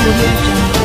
Audio Jungle.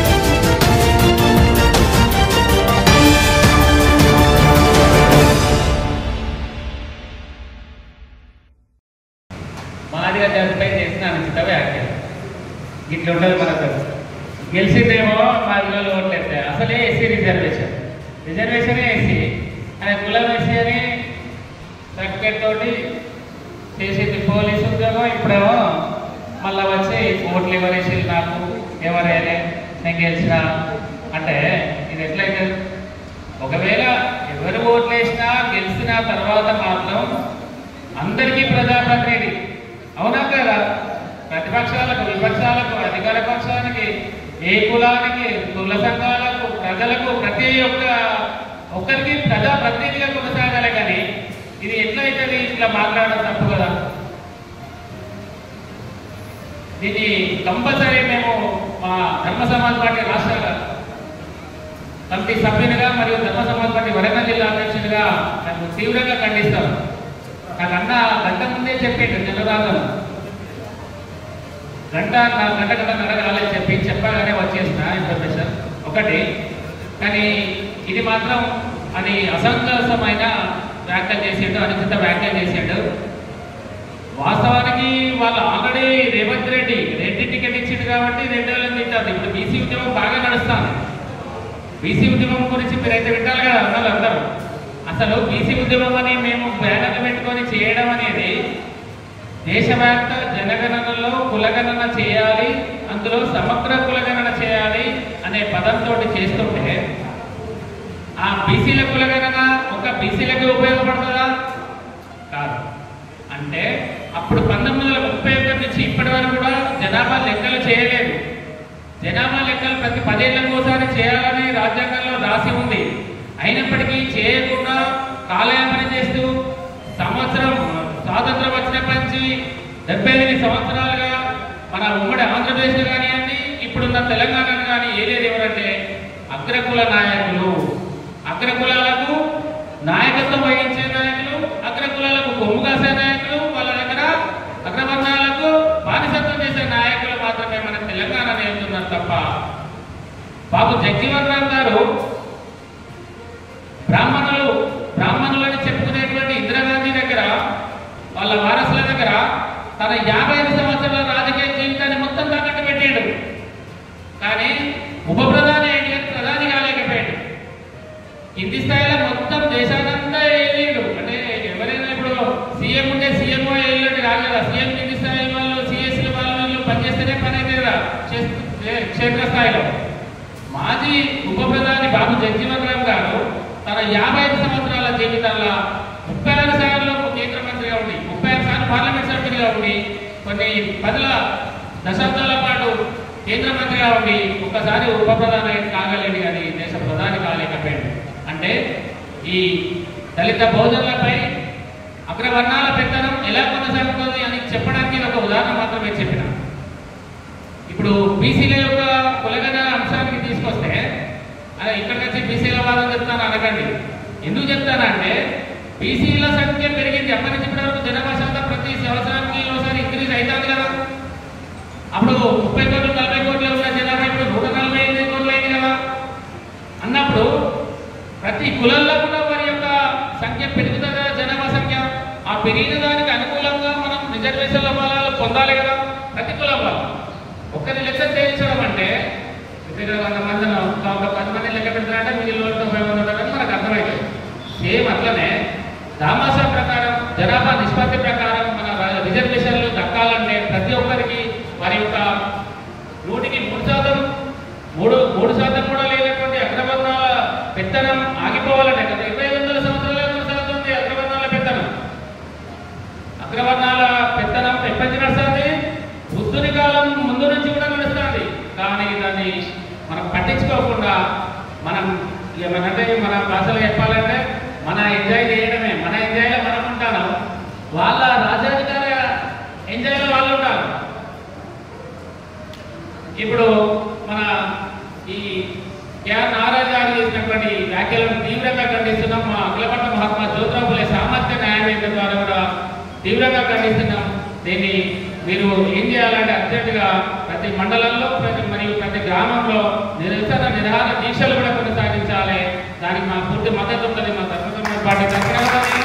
Madiga జాతిపై చేసిన అనుచిత వ్యాఖ్యలు ఇట్లా ఉంటుంది మనకు. గెలిచిందేమో మా విలువలు ఓట్లేదు, అసలే ఎస్సీ రిజర్వేషనే ఎస్సీ అనే కులం ఎస్సీ అని సర్టిఫికేట్ తోటి చేసింది పోలీసు ఉద్యోగం. ఇప్పుడేమో మళ్ళీ వచ్చి ఓట్లు ఎవరేసి నాకు ఎవరైనా నేను గెలిచినా అంటే ఇది ఎట్లయితే, ఒకవేళ ఎవరు ఓట్లు వేసినా గెలిచిన తర్వాత మాత్రం అందరికీ ప్రజాప్రతినిధి అవునా కదా? ప్రతిపక్షాలకు, విపక్షాలకు, అధికార పక్షానికి, ఏ కులానికి, కుల సంఘాలకు, ప్రజలకు ప్రతి ఒక్కరికి ప్రజాప్రతినిధిగా కొనసాగాలి. కానీ ఇది ఎట్లయితుంది? ఇట్లా మాట్లాడడం తప్పు కదా. దీన్ని కంపల్సరీ మేము మా ధర్మ సమాజ్ పార్టీ రాష్ట్ర కమిటీ సభ్యునిగా మరియు ధర్మ సమాజ్ పార్టీ వరంగల్ జిల్లా అధ్యక్షునిగా మేము తీవ్రంగా ఖండిస్తాం. నాకు అన్న గంట ముందే చెప్పిండు జనరాజం, గంట నడగాలని చెప్పగానే వచ్చేసిన ఇన్ఫర్మేషన్ ఒకటి. కానీ ఇది మాత్రం అది అసంతోషమైన వ్యాఖ్యలు చేసిండు, అనుచిత వ్యాఖ్యలు చేసిండు. వాస్తవానికి వాళ్ళు ఆల్రెడీ రేవంత్ రెడ్డి టికెట్ ఇచ్చిండు కాబట్టి 2000 తింటారు. ఇప్పుడు బీసీ ఉద్యమం బాగా నడుస్తాను. బీసీ ఉద్యమం గురించి మీరైతే వింటారు కదా అన్నారు అందరూ. అసలు బీసీ ఉద్యమం అని మేము బ్యానర్లు పెట్టుకొని చేయడం అనేది దేశవ్యాప్త జనగణనలో కులగణన చేయాలి, అందులో సమగ్ర కులగణన చేయాలి అనే పదంతో చేస్తుంటే ఆ బీసీల కులగణన ఒక బీసీలకి ఉపయోగపడుతుందా? కాదు. అంటే అప్పుడు 1931 నుంచి ఇప్పటి వరకు కూడా జనాభా లెక్కలు చేయలేదు. జనాభా లెక్కలు ప్రతి 10 ఏళ్ళకు ఒకసారి చేయాలని రాజ్యాంగంలో రాసి ఉంది. అయినప్పటికీ చేయకుండా కాలయాపన చేస్తూ సంవత్సరం స్వాతంత్రం వచ్చినప్పటి నుంచి 78 సంవత్సరాలుగా మన ఉమ్మడి ఆంధ్రప్రదేశ్ కానివ్వండి, ఇప్పుడున్న తెలంగాణను కానీ ఏదేది ఎవరంటే అగ్రకుల నాయకులు, అగ్రకులాలకు నాయకత్వం వహించే నాయకులు, అగ్రకులాలకు కొమ్ము కాసే నాయకులు, వాళ్ళ దగ్గర అగ్రవర్ణాలకు బానిసత్వం చేసే నాయకులు మాత్రమే మన తెలంగాణ నేర్చున్నారు తప్ప. బాబు జగజీవన్ రామ్ గారు బ్రాహ్మణులని చెప్పుకునేటువంటి ఇందిరాగాంధీ దగ్గర వాళ్ళ వారసుల దగ్గర తన 55 సంవత్సరాల రాజకీయ జీవితాన్ని మొత్తం తాకట్టు పెట్టాడు. కానీ ఉప ప్రధాని ప్రధాని కాలేకపోయాడు. కింది స్థాయిలో మొత్తం దేశానంతా వెళ్ళిండు. అంటే ఎవరైనా ఇప్పుడు సీఎం ఉంటే సీఎంఓ వెళ్ళినట్టు కాదు కదా. సీఎం కింది స్థాయి వాళ్ళు, సిఎస్సీ వాళ్ళు పనిచేస్తేనే పని అయితే కదా క్షేత్రస్థాయిలో. మాజీ ఉప ప్రధాని బాబు జగజీవన్ రామ్ గారు తన 55 సంవత్సరాల జీవితంలో 36 సార్లు కేంద్ర మంత్రిగా ఉండి, 36 సార్లు పార్లమెంట్ సభ్యుడిగా ఉండి, కొన్ని 10 దశాబ్దాల పాటు కేంద్ర మంత్రిగా ఉండి ఒక్కసారి ఉప ప్రధాని కాగలేడు కానీ దేశ ప్రధాని కాలేకపోయాడు. అంటే ఈ దళిత బహుజనులపై అగ్రవర్ణాల పెత్తనం ఎలా కొనసాగుతుంది అని చెప్పడానికి ఒక ఉదాహరణ మాత్రమే చెప్పిన. ఇప్పుడు బీసీల యొక్క కులగణ అంశానికి తీసుకొస్తే ఇక్కడికి వచ్చి బీసీల వాదం చెప్తాను అనకండి. ఎందుకు చెప్తానంటే బీసీల సంఖ్య పెరిగింది. ఎప్పటి నుంచి ఇప్పటి వరకు జనాభా శాతం ప్రతి సంవత్సరానికి ఒకసారి ఇంక్రీజ్ అవుతుంది కదా. అప్పుడు 30 కోట్లు 40 కోట్లు ఉన్న జనాభా ఇప్పుడు 145 కోట్లు అయింది కదా. అన్నప్పుడు ప్రతి కులంలో కూడా వారి యొక్క సంఖ్య పెరుగుతుందా జనాభా సంఖ్య. ఆ పెరిగిన దానికి అనుకూలంగా మనం రిజర్వేషన్ల బలాలు పొందాలి కదా ప్రతి కులం వాళ్ళు. ఒక్కరి లెక్క చేయించడం అంటే 100 మంది 10 మంది లెక్క పెడతారంటే మిగిలిన 90 మంది ఉంటారని మనకు అర్థమవుతుంది. సేమ్ అట్లనే దామాషా ప్రకారం జనాభా నిష్పత్తి ప్రకారం మన రిజర్వేషన్లు దక్కాలంటే ప్రతి ఒక్కరికి వారి యొక్క 100కి 3% కూడా లేనటువంటి అగ్రవర్ణాల పెత్తనం ఆగిపోవాలంటే గత 2500 సంవత్సరాలుగా కొనసాగుతుంది అగ్రవర్ణాల పెత్తనం. అగ్రవర్ణాల పెత్తనం ఎప్పటి నడుస్తుంది? బుద్ధుని కాలం ముందు నుంచి కూడా నడుస్తుంది. కానీ దాన్ని మనం పట్టించుకోకుండా మనం ఏమనంటే మన భాషలో చెప్పాలంటే మన ఎంజాయ్ చేయడమే. మన ఎంజాయ్లో మనం ఉంటాను, వాళ్ళ రాజ్యాధికార ఎంజాయ్లో వాళ్ళు ఉంటారు. ఇప్పుడు మన ఈ కేఆర్ నారాయణ గారు చేసినటువంటి వ్యాఖ్యలను తీవ్రంగా ఖండిస్తున్నాం. మా అఖిలపట్న మహాత్మా జ్యోతిరావు ఫులే సామర్థ్య న్యాయవేదిక ద్వారా కూడా తీవ్రంగా ఖండిస్తున్నాం. దీన్ని మీరు ఏం చేయాలంటే అర్జెంటుగా ప్రతి మండలంలో మరియు ప్రతి గ్రామంలో నిరసన నిరాహార దీక్షలు కూడా కొనసాగించాలి. దానికి మా పూర్తి మద్దతు ఉంటుంది మా ధర్మ సమాజ్ పార్టీ తరఫున.